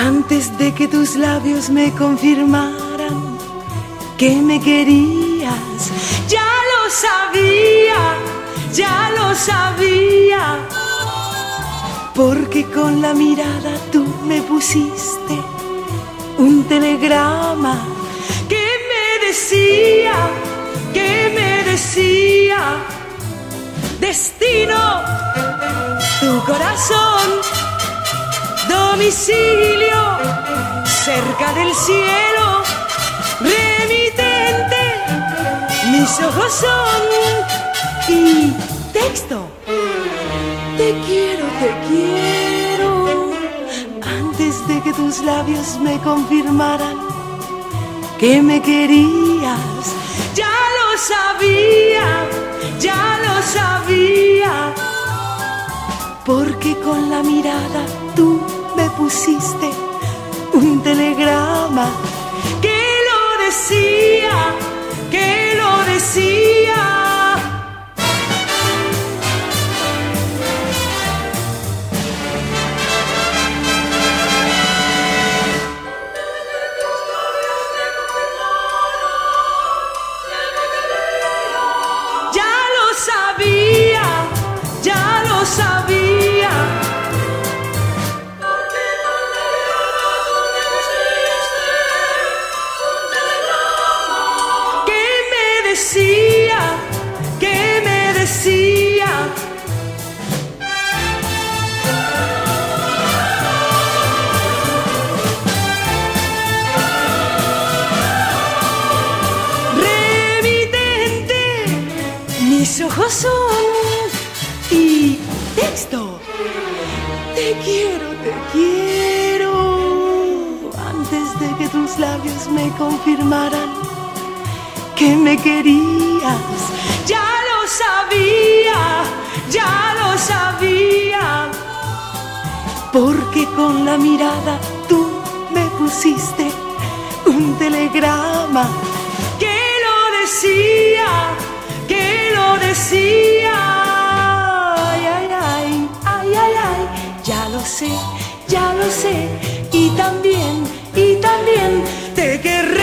Antes de que tus labios me confirmaran que me querías, ya lo sabía, ya lo sabía. Porque con la mirada tú me pusiste un telegrama que me decía, destino, tu corazón, domicilio, cerca del cielo, remitente, mis ojos son, y texto, te quiero, antes de que tus labios me confirmaran que me querías, ya lo sabía, ya lo sabía. Porque con la mirada tú me pusiste un telegrama que lo decía, que lo decía. Ya lo sabía, ya lo sabía. Que me decía, que me decía. Remitente, mis ojos son, y texto, te quiero, antes de que tus labios me confirmaran que me querías, ya lo sabía, ya lo sabía. Porque con la mirada tú me pusiste un telegrama que lo decía, que lo decía. Ay, ay, ay, ay, ay, ay, ya lo sé, y también te querré.